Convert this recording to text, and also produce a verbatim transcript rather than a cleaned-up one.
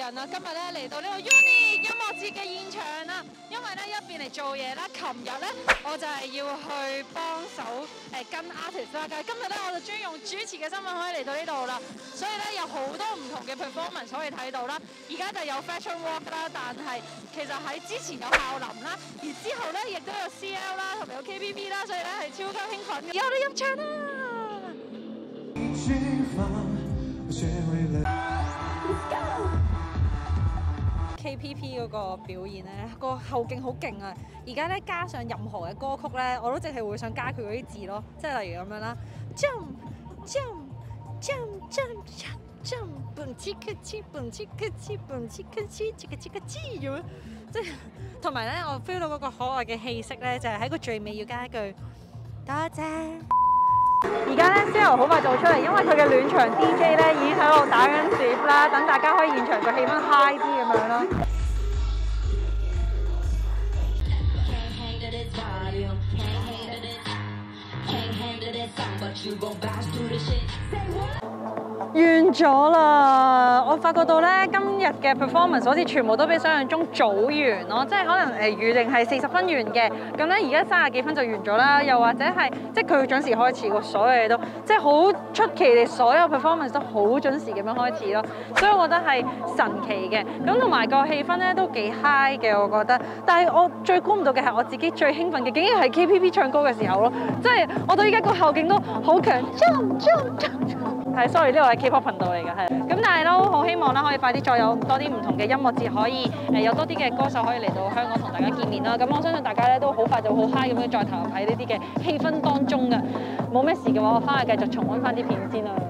人啊，今日咧嚟到呢個 Uni 音樂節嘅現場啦。因為咧一邊嚟做嘢啦，琴日咧我就係要去幫手誒跟 artist 啦。今日咧我就專用主持嘅身份可以嚟到呢度啦，所以咧有好多唔同嘅 performance 可以睇到啦。而家就有 fashion walk 啦，但係其實喺之前有校林啦，而之後咧亦都有 C L 啦，同埋有 K P P 啦，所以咧係超級興奮嘅。有得入場啦！ K P P 嗰個表演咧，個後勁好勁啊！而家咧加上任何嘅歌曲咧，我都淨係會想加佢嗰啲字咯，即係例如咁樣啦 ，jump jump jump jump jump jump， boom chicka chi boom chicka chi boom chicka chi chicka chicka chi 咁樣，即係同埋咧，我 feel 到嗰個可愛嘅氣息咧，就係喺個最尾要加一句多謝。而家咧 ，Sale 好快就會出嚟，因為佢嘅暖場 D J 咧已經喺度打緊碟啦，等大家可以現場個氣氛 high 啲咁樣咯。完咗啦！我發覺到咧，今日嘅 performance 好似全部都比想象中早完咯，即係可能誒預定係四十分完嘅，咁咧而家三十幾分就完咗啦。又或者係即係佢會準時開始喎，所有嘢都即係好出奇地，所有 performance 都好準時咁樣開始咯。所以我覺得係神奇嘅。咁同埋個氣氛咧都幾 high 嘅，我覺得。但係我最估唔到嘅係我自己最興奮嘅，竟然係 K P P 唱歌嘅時候咯，即係我到依家個後勁都好強。jump jump jump 係 sorry 呢個係 K-pop 頻道嚟嘅，係。咁但係都好希望啦，可以快啲再有多啲唔同嘅音樂節，可以誒有多啲嘅歌手可以嚟到香港同大家見面啦。咁我相信大家咧都好快就好 high 咁樣再投入喺呢啲嘅氣氛當中嘅。冇咩事嘅話，我翻去繼續重溫翻啲片先啦。